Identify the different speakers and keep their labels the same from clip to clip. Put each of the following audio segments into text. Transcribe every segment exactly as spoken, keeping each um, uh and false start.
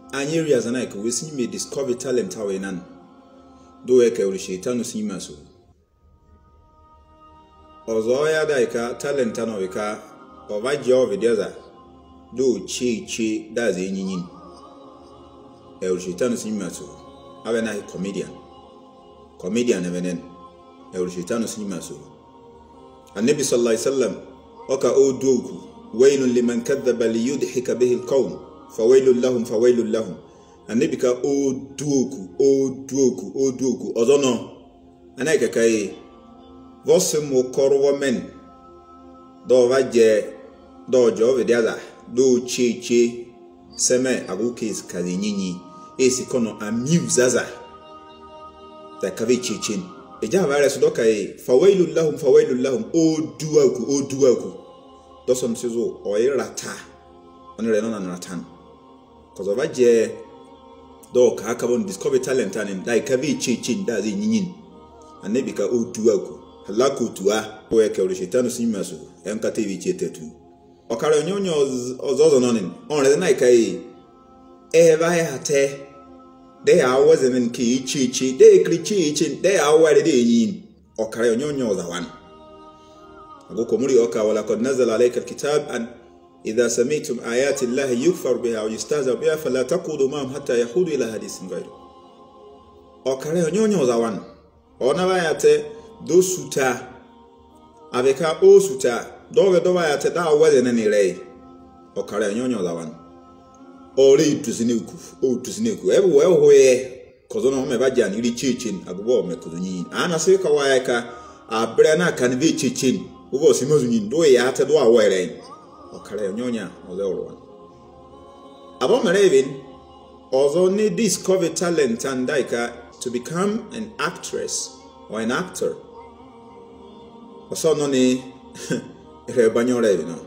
Speaker 1: any areas and I can we see me discover talent how in an do a shaitan see maso. Ozoya daika talent and ovika or my job with the other do chi chi that's a yin. El shaitan see maso. Have a comedian. Comedian even El shaitan see maso. And Nabi sallallahu alayhi wa sallam oka o doku. ويل لمن كذب ليضحك به القوم فويل لهم فويل لهم النبي كا او دوكو او دوكو او دوكو ozono anaka kai vosmo korwo men do vaje do jove diaza do cheche seme agukis kazinyinyi esi kono amuzaza ta kave chechin eja vare so do kai fawailu lahum fawailu lahum o duaku o duaku dosom sizo oirata onere no na ratan cause of aje do ka carbon discover talent and like kavi chichin da zi nyinyin anabi ka oduaku halako tua o e ke orishitanu simaso enka tv chetetu okare onyonyo ozozo nonin onre na kai e ba ya te they are wasn't ki chichi they krichi they are where they yin okare onyonyo za wan أقولكم مري أوكا ولقد نزل عليك الكتاب أن إذا سمعتم آيات الله يكفر بها ويستهزأ بها فلا تقعدوا معهم حتى يخوضوا إلى حديث غيره. أوكا ليه نيو زوان. أنا بايته دو سوتا. أبيكا أو سوتا. دو دو بايته دا أول ننيري. أوكا ليه نيو زوان. أولي تزنيكو أو تزنيكو. أبو أبو هو كذونا هم بجان يري تشين أبو أم كذونين. أنا سيكا وايكا أبرنا كان في تشين. Ugo simozunyin do ya ate do awere okare nyonya ozeoro abo merevin ozo ni discover talent and daika to become an actress or an actor oso no ni ere banyore no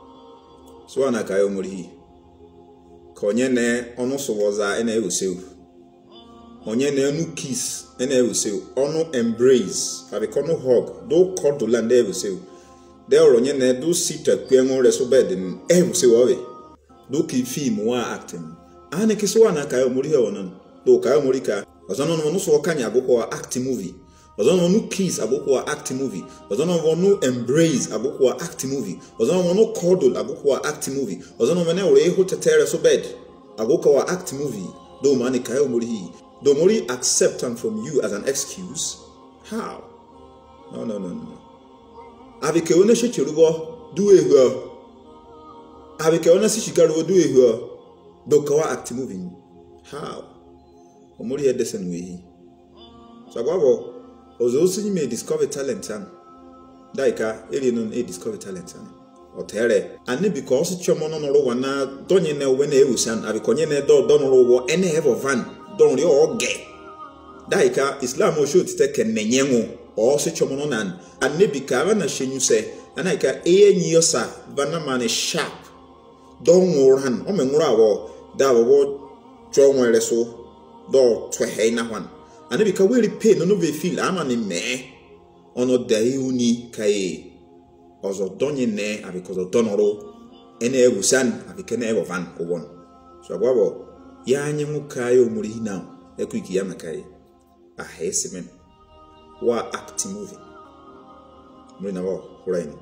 Speaker 1: so ana kayo muri konye ne onu sowoza ena ewusew onye na enu kiss ena ewusew onu embrace abikono hug do cuddle and ewusew there onye na do sit akwenwo reso bed in ewusew owe do ki film wa acting ana kiso ana kayo muri he wonon do kayo muri ka ozono no no so kanya agoko act movie ozono no kiss agoko act movie ozono no embrace agoko act movie ozono no cuddle agoko act movie ozono mena ore ho tetere so bed agoko act movie do mani kayo muri hi do muri acceptance from you as an excuse how no no no no abike one shechirugo do ehu abike one shikarugo do ehu do kawa act movie how omuri edesen we so agwabo ozo sinyi me discover talent an daika eri no e discover talent an otere and because chomo no no ro na donye na we na ewusan abikonye na do do no ro ene ever van don ri oge daika islam o show tete kenenyenwo o se chomo no nan annabi ka na hyenyu se anaika eyenyi sa bana man sharp don woran o menwura awo da wo chonwere so do to he na hwan annabi ka we pain no no be feel ama ni me ono dai uni kai ozo donye ne abikozo donoro ene ewusan abikene ever van obon so agwabo ya anyenwu kai omuri now ekwiki ya makai a hesimen wa act movie muri na wo rain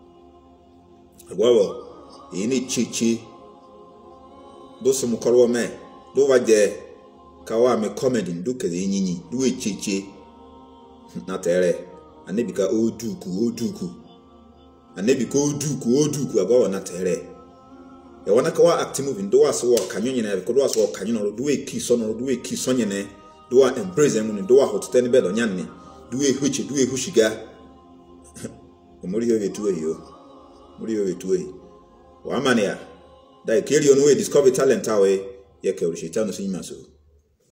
Speaker 1: agwabo ini chichi do so mukoro me do waje kawa me comedy nduke nyinyi do chichi na tere anebika oduku oduku anebika oduku oduku agwabo na tere e wana kawa act movie do waso wo kanyonye na ko do waso wo kanyono do e kiso no do e kiso nyene do wa embrace emu do wa hotete ni bedo nyanne do e huchi do e hushiga omuri yo vetu eyo muri yo vetu eyo wa mania dai keri onu e discover talent awe ye ke orishitano simaso